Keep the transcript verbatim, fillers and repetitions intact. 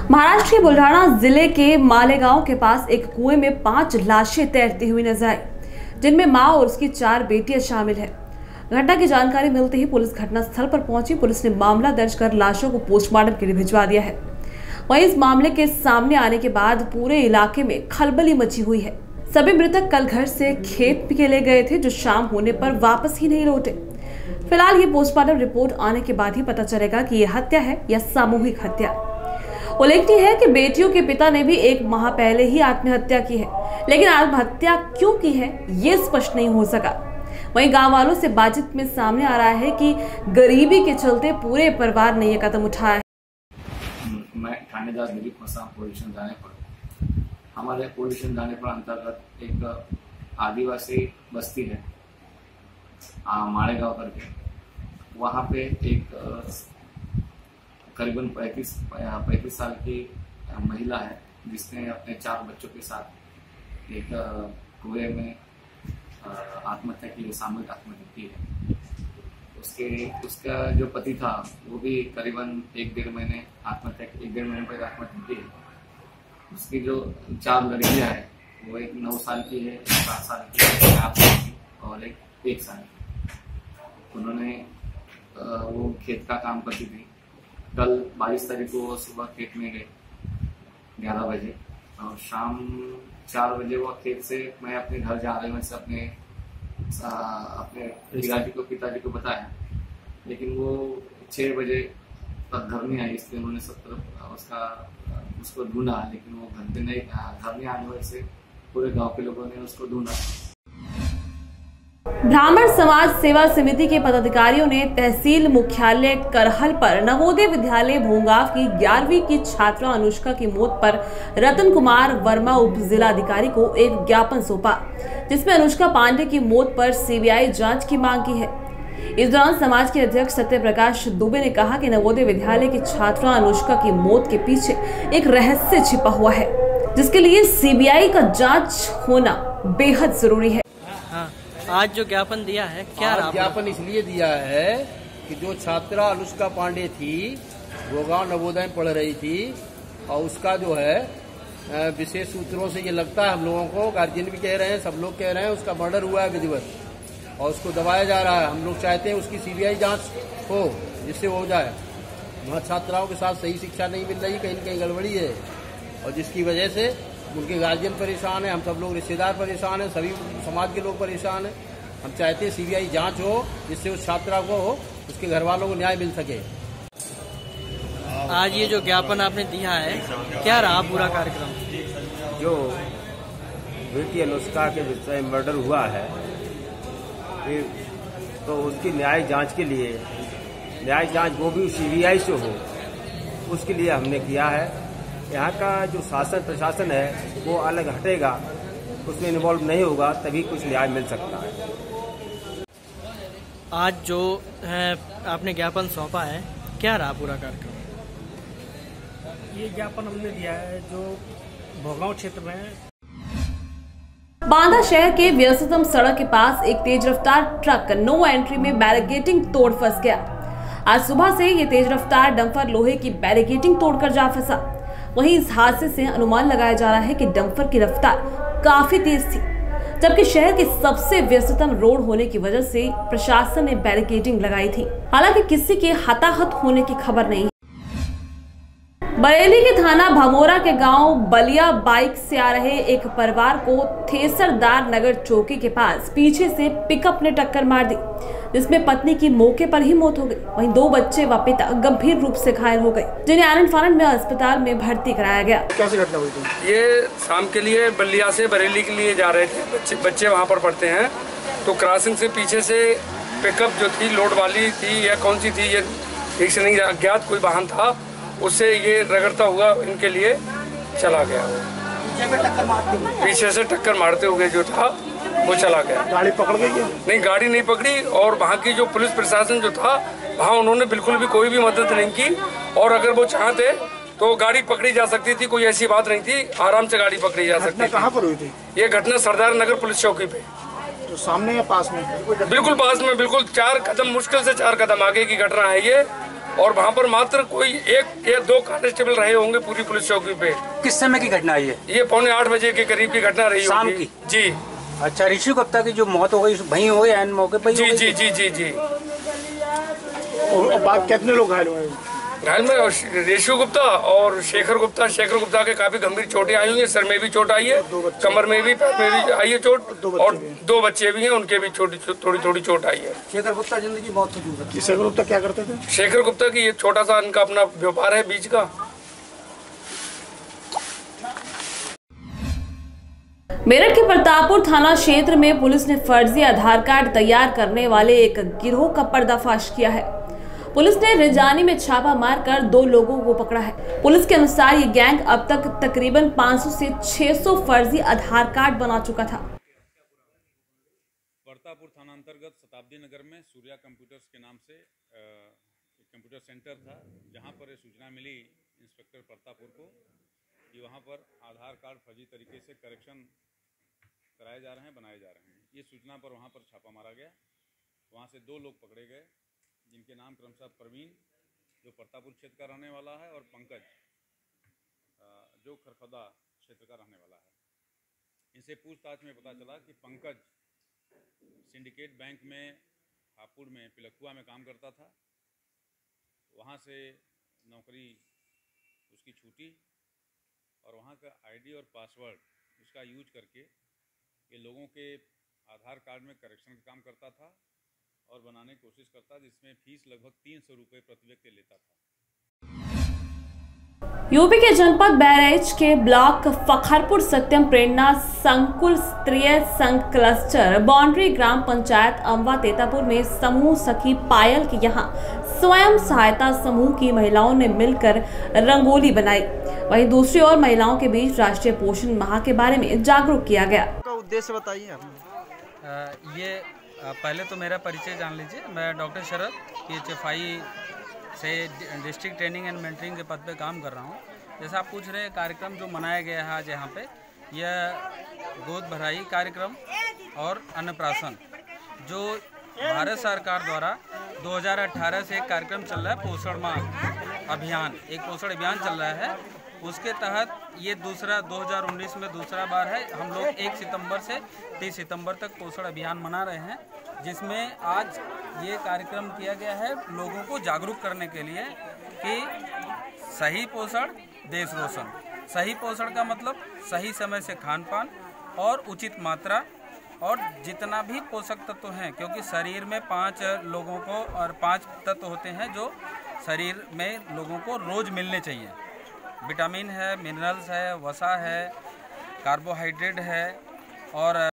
महाराष्ट्र के बुल्ढाना जिले के मालेगांव के पास एक कुएं में पांच लाशें तैरती हुई नजर आई, जिनमें मां और उसकी चार बेटियां शामिल हैं। घटना की जानकारी मिलते ही पुलिस घटनास्थल पर पहुंची। पुलिस ने मामला दर्ज कर लाशों को पोस्टमार्टम के लिए भिजवा दिया है। वहीं इस मामले के सामने आने के बाद पूरे इलाके में खलबली मची हुई है। सभी मृतक कल घर से खेत के लिए गए थे, जो शाम होने पर वापस ही नहीं लौटे। फिलहाल ये पोस्टमार्टम रिपोर्ट आने के बाद ही पता चलेगा कि ये हत्या है या सामूहिक हत्या। उल्लेखनीय है कि बेटियों के पिता ने भी एक माह पहले ही आत्महत्या की है, लेकिन आत्महत्या क्यों की है ये स्पष्ट नहीं हो सका। वहीं गांव वालों से बातचीत में सामने आ रहा है कि गरीबी के चलते पूरे परिवार ने यह कदम उठाया है। मैं थानेदार दिलीप मसाम पुलिस थाने पर हमारे पुलिस थाने पर अंतर्गत एक आदिवासी बस्ती है मालेगांव करके। वहाँ पे एक करीबन पैंतीस पैंतीस साल की महिला है, जिसने अपने चार बच्चों के साथ एक कुएं में आत्महत्या की, सामूहिक आत्महत्या की है। उसके उसका जो पति था वो भी करीबन एक डेढ़ महीने आत्महत्या एक डेढ़ महीने पहले आत्महत्या की है। उसकी जो चार लड़कियां हैं वो एक नौ साल की है, एक सात साल की है, आठ साल की और एक एक साल की। उन्होंने वो खेत का काम करती थी। कल बाईस तारीख को वो सुबह खेत में गए ग्यारह बजे और शाम चार बजे वो खेत से मैं अपने घर जा रहे वैसे अपने आ, अपने पिताजी को पिताजी को बताया, लेकिन वो छह बजे तक घर नहीं आई। इसलिए उन्होंने सब तरफ उसका उसको ढूंढा, लेकिन वो घर पे नहीं घर नहीं आने वजह से पूरे गांव के लोगों ने उसको ढूंढा। ब्राह्मण समाज सेवा समिति के पदाधिकारियों ने तहसील मुख्यालय करहल पर नवोदय विद्यालय भोंगाव की ग्यारहवीं की छात्रा अनुष्का की मौत पर रतन कुमार वर्मा उप जिलाधिकारी को एक ज्ञापन सौंपा, जिसमें अनुष्का पांडे की मौत पर सीबीआई जांच की मांग की है। इस दौरान समाज के अध्यक्ष सत्य प्रकाश दुबे ने कहा कि नवोदय विद्यालय की छात्रा अनुष्का की मौत के पीछे एक रहस्य छिपा हुआ है, जिसके लिए सीबीआई का जांच होना बेहद जरूरी है। आज जो ज्ञापन दिया है, क्या ज्ञापन इसलिए दिया है कि जो छात्रा अनुष्का पांडे थी वो गाँव नवोदय में पढ़ रही थी और उसका जो है विशेष सूत्रों से ये लगता है, हम लोगों को गार्जियन भी कह रहे हैं, सब लोग कह रहे हैं, उसका मर्डर हुआ है विधिवत और उसको दबाया जा रहा है। हम लोग चाहते हैं उसकी सीबीआई जांच हो, जिससे हो जाए। वहाँ छात्राओं के साथ सही शिक्षा नहीं मिल रही, कहीं न कहीं गड़बड़ी है और जिसकी वजह से उनके गार्जियन परेशान है, हम सब लोग रिश्तेदार परेशान हैं, सभी समाज के लोग परेशान हैं। हम चाहते हैं सीबीआई जांच हो, जिससे उस छात्रा को हो उसके घर वालों को न्याय मिल सके। आज ये जो ज्ञापन आपने दिया है, क्या रहा पूरा कार्यक्रम? जो बेटी अनुष्का के विषय मर्डर हुआ है तो उसकी न्याय जांच के लिए, न्याय जांच वो भी सीबीआई से हो, उसके लिए हमने किया है। यहाँ का जो शासन प्रशासन है वो अलग हटेगा, उसमें इन्वॉल्व नहीं होगा, तभी कुछ न्याय मिल सकता है। आज जो है आपने ज्ञापन सौंपा है, क्या रहा पूरा कार्यक्रम? ये ज्ञापन हमने दिया है जो भोगांव क्षेत्र में बांदा शहर के व्यस्ततम सड़क के पास एक तेज रफ्तार ट्रक नो एंट्री में बैरिकेडिंग तोड़ फंस गया। आज सुबह से ये तेज रफ्तार डंपर लोहे की बैरिकेडिंग तोड़कर जा फंसा। वहीं इस हादसे से अनुमान लगाया जा रहा है कि डंपर की रफ्तार काफी तेज थी, जबकि शहर के सबसे व्यस्ततम रोड होने की वजह से प्रशासन ने बैरिकेडिंग लगाई थी। हालांकि किसी के हताहत होने की खबर नहीं है। बरेली के थाना भमोरा के गांव बलिया बाइक से आ रहे एक परिवार को थेसरदार नगर चौकी के पास पीछे से पिकअप ने टक्कर मार दी, जिसमें पत्नी की मौके पर ही मौत हो गई। वहीं दो बच्चे व पिता गंभीर रूप से घायल हो गए, जिन्हें आनंद फानंद में अस्पताल में भर्ती कराया गया। कैसे घटना हुई थी? ये शाम के लिए बलिया से बरेली के लिए जा रहे थे, बच्चे बच्चे वहाँ पर पढ़ते हैं, तो क्रॉसिंग से पीछे से पिकअप जो थी लोड वाली थी या कौन सी थी ये ठीक से नहीं, अज्ञात कोई वाहन था, उससे ये रगड़ता हुआ इनके लिए चला गया। पीछे से टक्कर मारते हुए जो था वो चला गया। गाड़ी पकड़ गई? नहीं, गाड़ी नहीं पकड़ी और वहाँ की जो पुलिस प्रशासन जो था वहाँ उन्होंने बिल्कुल भी कोई भी मदद नहीं की, और अगर वो चाहते तो गाड़ी पकड़ी जा सकती थी, कोई ऐसी बात नहीं थी, आराम से गाड़ी पकड़ी जा सकती थी। कहाँ पर हुई थी ये घटना? सरदार नगर पुलिस चौकी पे। तो सामने या पास में? बिल्कुल पास में, बिल्कुल चार कदम, मुश्किल से चार कदम आगे की घटना है ये। और वहाँ पर मात्र कोई एक या दो कांस्टेबल रहे होंगे पूरी पुलिस चौकी पे। किस समय की घटना है ये? ये पौने आठ बजे के करीब की घटना रही शाम होगी। की? जी। अच्छा, ऋषि गुप्ता की जो मौत हो गई वहीं हो गई एन मौके पर? जी जी जी जी जी। और बात कितने लोग घायल हुए? घायल में ऋषि गुप्ता और शेखर गुप्ता। शेखर गुप्ता के काफी गंभीर चोटें आई हुई है, सर में भी चोट आई है, कमर में भी, पैर में भी आई है चोट, और दो बच्चे भी हैं, उनके भी छोटी थोड़ी थोड़ी चोट आई है। शेखर गुप्ता जिंदगी बहुत खजूर। शेखर गुप्ता क्या करते थे? शेखर गुप्ता की ये छोटा सा इनका अपना व्यापार है बीज का। मेरठ के प्रतापपुर थाना क्षेत्र में पुलिस ने फर्जी आधार कार्ड तैयार करने वाले एक गिरोह का पर्दाफाश किया है। पुलिस ने रिजानी में छापा मारकर दो लोगों को पकड़ा है। पुलिस के अनुसार ये गैंग अब तक तकरीबन पाँच सौ से छह सौ फर्जी आधार कार्ड बना चुका था। प्रतापपुर थाना अंतर्गत शताब्दी नगर में सूर्या कंप्यूटर्स के नाम से एक कंप्यूटर सेंटर था, जहां पर ये सूचना मिली इंस्पेक्टर प्रतापपुर को कि वहां पर आधार कार्ड फर्जी तरीके से करेक्शन कराए जा रहे हैं, बनाए जा रहे हैं। ये सूचना पर वहां पर छापा मारा गया। वहां से दो लोग पकड़े गए, जिनके नाम क्रमशः प्रवीण जो प्रतापपुर क्षेत्र का रहने वाला है और पंकज जो खरखदा क्षेत्र का रहने वाला है। इनसे पूछताछ में पता चला कि पंकज सिंडिकेट बैंक में हापुड़ में पिलखुआ में काम करता था। वहाँ से नौकरी उसकी छूटी और वहाँ का आईडी और पासवर्ड उसका यूज करके ये लोगों के आधार कार्ड में करेक्शन का काम करता था और बनाने की कोशिश करता, जिसमें फीस लगभग तीन सौ रुपये प्रति व्यक्ति लेता था। यूपी के जनपद बहराइच के ब्लॉक फखरपुर सत्यम प्रेरणा संकुल स्तरीय संघ क्लस्टर बाउंड्री ग्राम पंचायत अम्बा तेतापुर में समूह सखी पायल के यहाँ स्वयं सहायता समूह की महिलाओं ने मिलकर रंगोली बनाई। वहीं दूसरी ओर महिलाओं के बीच राष्ट्रीय पोषण माह के बारे में जागरूक किया गया। उद्देश्य बताइए। ये पहले तो मेरा परिचय जान लीजिए। मैं doctor Sharad P H F I से डिस्ट्रिक्ट ट्रेनिंग एंड मेंटरिंग के पद पे काम कर रहा हूँ। जैसा आप पूछ रहे हैं, कार्यक्रम जो मनाया गया है आज यहाँ पे, यह गोद भराई कार्यक्रम और अन्नप्राशन जो भारत सरकार द्वारा दो हज़ार अठारह से एक कार्यक्रम चल रहा है, पोषण माह अभियान, एक पोषण अभियान चल रहा है। उसके तहत ये दूसरा दो हज़ार उन्नीस में दूसरा बार है। हम लोग एक सितंबर से तीस सितंबर तक पोषण अभियान मना रहे हैं, जिसमें आज ये कार्यक्रम किया गया है लोगों को जागरूक करने के लिए कि सही पोषण देश रोशन। सही पोषण का मतलब सही समय से खान पान और उचित मात्रा और जितना भी पोषक तत्व हैं, क्योंकि शरीर में पांच लोगों को और पांच तत्व होते हैं जो शरीर में लोगों को रोज मिलने चाहिए। विटामिन है, मिनरल्स है, वसा है, कार्बोहाइड्रेट है और